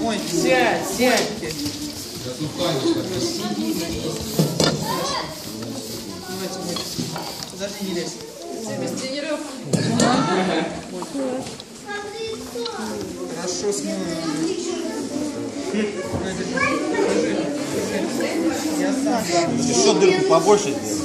Ой, сядьте. Подожди, не лезь. Без тренировки. Хорошо смело. Я сам. Еще дырку побольше сделай.